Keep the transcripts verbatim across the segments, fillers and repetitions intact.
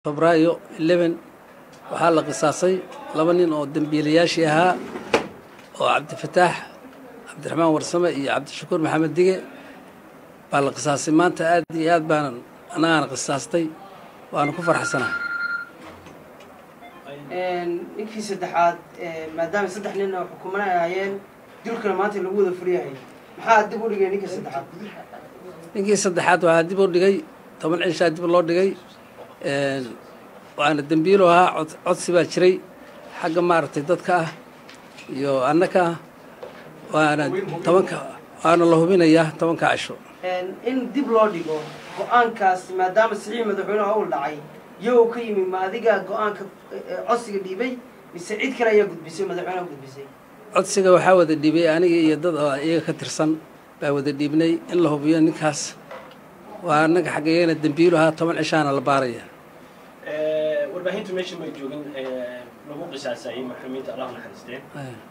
febraayo eleven waxaa la qisaasay laba nin oo dambiilayaashii ahaa oo cabdifataax cabdiraxmaan warsame iyo cabdishakuur maxamed dige baa la qisaasay maanta aad iyo aad baan annagaana qisaastay waana ku farxsanahay ninkii saddexaad maadaama saddex nin oo xukuumana ay ahaayeen dilkana maanta lagu wada furyahay maxaa dib u dhigay ninkii saddexaad ninkii saddexaad waxaa dib u dhigay toban cishaa dib loo dhigay waana dembiilo ahaa codsi baa jiray xagga maaragtay dadka ah iyo annaka ah waana tobanka waana la hubinayaa tobanka cisho in dib loo dhigo go-aankaas maadaama saxiix madaxweynuhu hawl dhacay iyagoo ka yimi ma adiga go-aanka codsiga dhiibay mise cid kale ayaa gudbisay madaxweynaha gudbisay codsiga waxaa wada dhiibay aniga iyo dad oo iyaga ka tirsan baa wada dhiibnay in la hubiyo ninkaas waa annaga xaggayagana dembiilo ahaa toban cishaana la baaraya warbaahintu meesha may joogin lagu qisaasayay maxkamiinta allah naxariisteen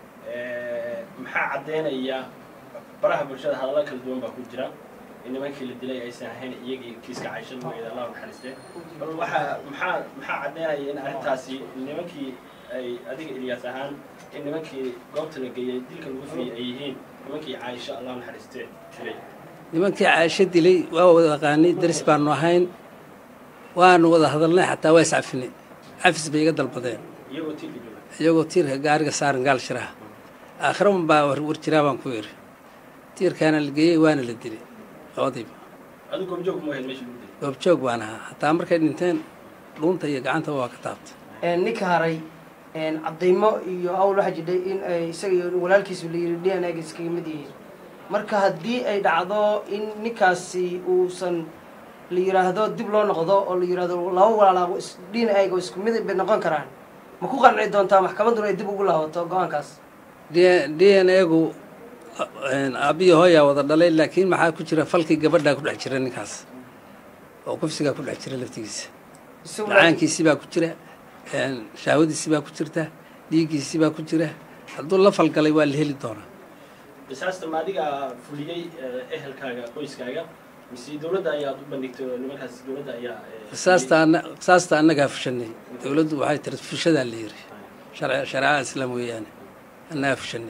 maxaa caddeynaya baraha bulshada hadalla kala duwan baa ku jira in nimankii la dilay aysan ahayn iyagii kiiska caysha mooyada allah naxariisteen bal waxaa maxaa maxaa caddeynaya in arrintaasi nimankii ay adiga Ilyas ahaan in nimankii goobta la geeyay dilka lagu fiyay ay yihiin nimankii caysha allah naxariisteen dilay nimankii caysha dilay waa wada yaqaanay daris baanu ahayn waanu wada hadalnay xataa waa iscafinay cafis bay iga dalbadeen iyagoo tiirka jooga iyagoo tiirka gaariga saaran gaal shiraha aakhira un baa war jiraa baan ku yidhi tiirkaana la geeyey waana la dilay labadiiba adigu goobjoog ma ahayd meesha lagu dilay goobjoog baan ahaa hataa markay dhinteen dhuunta iyo gacanta waa ka taabtay ninka haray cadaymo iyo hawl waxaa jidhay in ay isaga iyo walaalkiisu la yidhi d n a ga iskaga mid yihiin marka haddii ay dhacdo in ninkaasi uusan la yiraahdo dib loo noqdo oo la yiraahdo laba walaalaabo d n a ga isku mid bay noqon karaan ma ku qanci doontaa maxkamadduna ay dib ugu laabato go-aankaas d n a gu aabiyo hooyaa wada dhalay laakiin maxaa ku jira falkii gabadhaa ku dhex jira ninkaas oo kufsigaa ku dhex jira laftigiisa macaankiisii baa ku jira shahwadiisii baa ku jirta dhiiggiisii baa ku jira hadduu la falgalay waa la heli doonaa qisaasta ma adiga fuliyey ehelkaaga qoyskaaga mise dawladda ayaad u bandhigtay nimankaas dawladda ayaa qisaasta qisaasta annagaa fushanay dawladdu waxay tiri fushadaa la yiri shareecada islaam weeyaane annagaa fushanay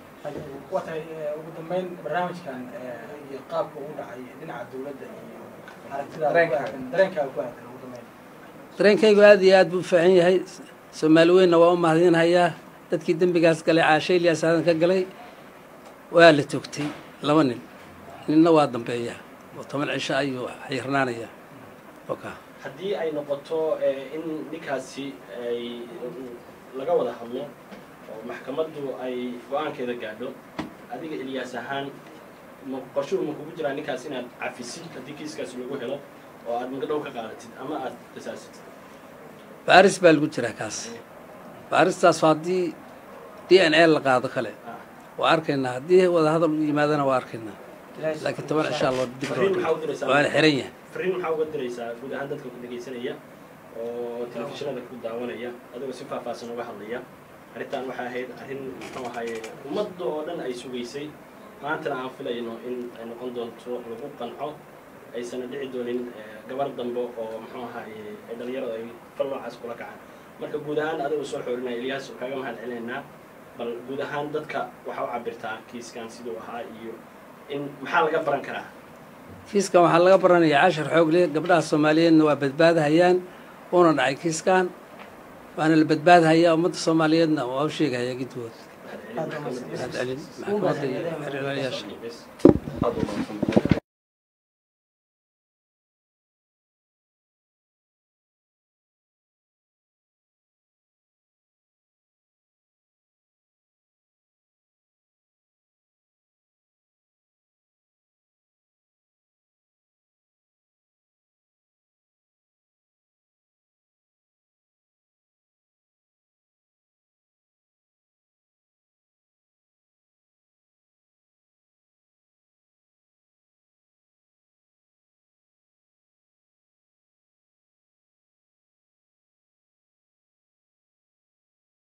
watay ugu dambeyn barnaamijkan iyo qaabka uu dhacay dhinaca dawladda iyo aragtida dareenkaaga ku aadan ugu dambeyn dareenkaygu aad iyo aad buu u fiican yahay soomaali weynna waa u mahadinhayaa dadkii dembigaas galay caasha Ilyas aadan ka galay waa la toogtay laba nin ninna waa dambeeyaa oo toban cisho ayuu xirnaanayaa oka haddii ay noqoto in ninkaasi ay laga wada hadlo oo maxkamaddu ay go-aankeeda gaadho adiga Ilyas ahaan ma qorshuhu ma kugu jiraa ninkaas inaad cafisid haddii kiiskaas lagu helo oo aad magadhow ka qaadatid ama aad qisaasatid baaris baa lagu jiraa kaas baaristaas haddii d n a la qaado kale waa arkaynaa haddii wada hadal u yimaadana waa arkaynaa laakiin toban cishaa loo dib waana xiran yahay fariin maxaa uga diraysaa guud ahaan dadka ku dhegaysanaya oo telefishinada ku daawanaya adigoo si faahfaahsan uga hadlaya arrintan waxay ahayd arrin muxuu ahaye ummadda oo dhan ay sugaysay maantana aan filayno in ay noqon doonto lagu qanco aysan dhici doonin gabar dambe oo muxuu ahaye ay dhalinyarada ay fal noocaas kula kacaan marka guud ahaan adigoo soo xoorinaya Ilyas kaaga mahad celinaynaa bal guud ahaan dadka waxa u cabirtaa kiiskan siduu ahaa iyo in maxaa laga baran karaa kiiskan waxaa laga baranayaa cashar xoog leh gabdhaha Soomaaliyeedna waa badbaadahayaan una dhacay kiiskan waana la badbaadahayaa ummadda Soomaaliyeedna waa u sheegaya gidwood mahad celin maxkamadda iyo xiriirayaasha